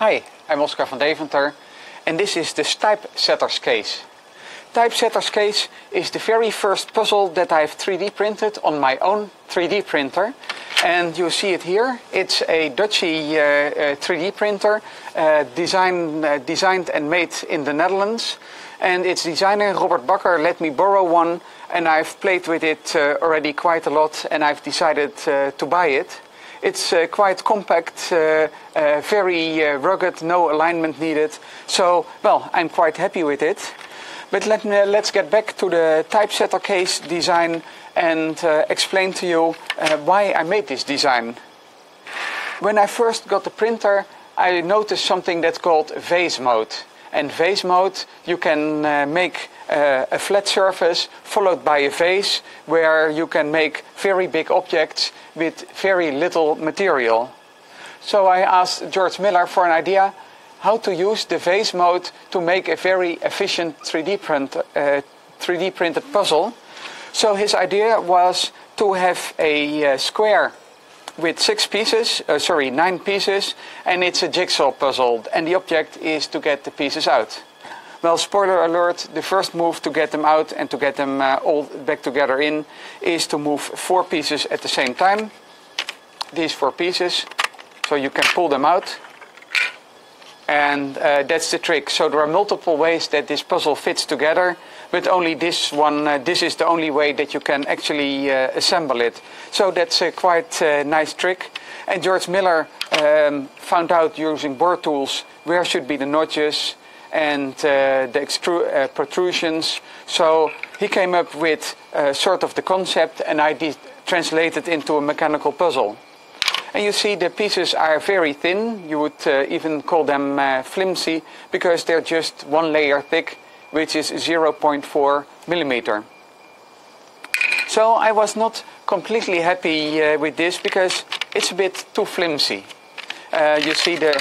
Hi, I'm Oscar van Deventer and this is the Typesetters case. Typesetters case is the very first puzzle that I've 3D printed on my own 3D printer. And you see it here. It's a Dutchy 3D printer designed and made in the Netherlands. And its designer, Robert Bakker, let me borrow one. And I've played with it already quite a lot and I've decided to buy it. It's quite compact, very rugged, no alignment needed. So, well, I'm quite happy with it. But let's get back to the typesetter case design and explain to you why I made this design. When I first got the printer, I noticed something that's called vase mode. And vase mode, you can make a flat surface followed by a vase where you can make very big objects with very little material. So I asked George Miller for an idea how to use the vase mode to make a very efficient 3D printed puzzle. So his idea was to have a square with 9 pieces, and it's a jigsaw puzzle, and the object is to get the pieces out. Well, spoiler alert, the first move to get them out and to get them all back together in is to move 4 pieces at the same time. These 4 pieces, so you can pull them out. And that's the trick. So there are multiple ways that this puzzle fits together, but only this one, this is the only way that you can actually assemble it. So that's a quite nice trick. And George Miller found out using bore tools where should be the notches and the protrusions. So he came up with sort of the concept, and I translated into a mechanical puzzle. And you see the pieces are very thin. You would even call them flimsy because they're just 1 layer thick, which is 0.4 millimeter. So I was not completely happy with this because it's a bit too flimsy. You see the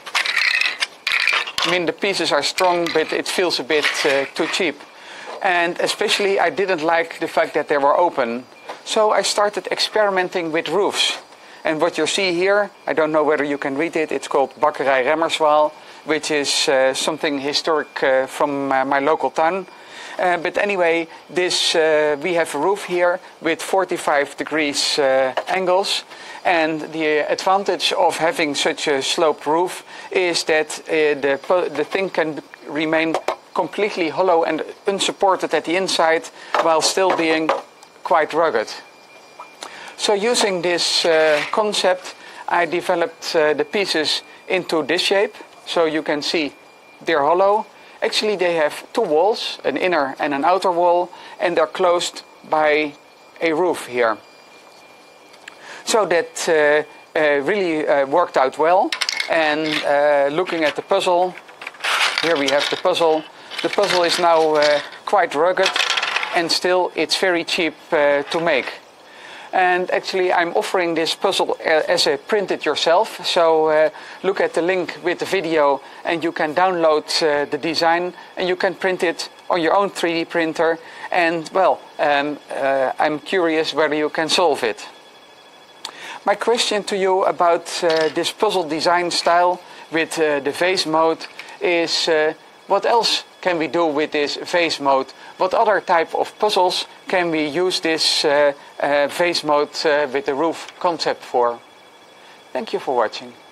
pieces are strong, but it feels a bit too cheap. And especially I didn't like the fact that they were open. So I started experimenting with roofs. And what you see here, I don't know whether you can read it, it's called Bakkerij Remmerswaal, which is something historic from my local town. But anyway, we have a roof here with 45 degrees angles. And the advantage of having such a sloped roof is that the thing can remain completely hollow and unsupported at the inside while still being quite rugged. So using this concept, I developed the pieces into this shape. So you can see they're hollow. Actually, they have 2 walls, an inner and an outer wall, and they're closed by a roof here. So that really worked out well. And looking at the puzzle, here we have the puzzle. The puzzle is now quite rugged, and still it's very cheap to make. And actually I'm offering this puzzle as a print it yourself. So look at the link with the video and you can download the design and you can print it on your own 3D printer. And well, I'm curious whether you can solve it. My question to you about this puzzle design style with the vase mode is what else can we do with this vase mode? What other type of puzzles can we use this vase mode with the roof concept for? Thank you for watching.